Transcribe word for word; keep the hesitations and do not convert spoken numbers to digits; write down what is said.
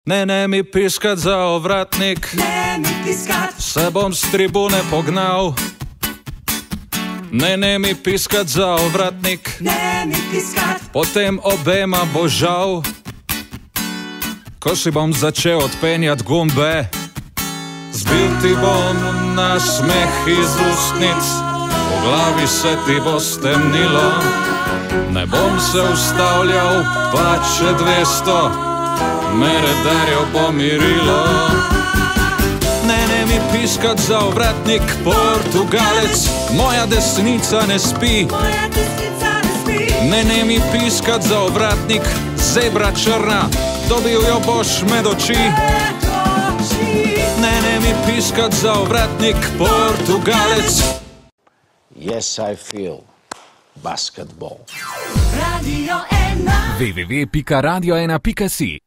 Ne, ne mi piskat za ovratnik, ne mi piskat, se bom s tribune pognal. Ne, ne mi piskat za ovratnik, ne mi piskat, potem obema bo žal. Ko si bom začel odpenjat gumbe, zbil ti bom na smeh iz ustnic, v glavi se ti bo stemnilo. Ne bom se ustavljal, pa če dvesto me redarjev pomirilo. Ne, ne mi piskat za ovratnik, Portugalec, moja desnica ne spi. moja desnica ne spi. Ne, ne mi piskat za ovratnik, zebra črna, dobil jo boš med oči. Ne, ne mi piskat za ovratnik, Portugalec. Yes, I feel basketball. Radio ena. w w w pika radio ena pika si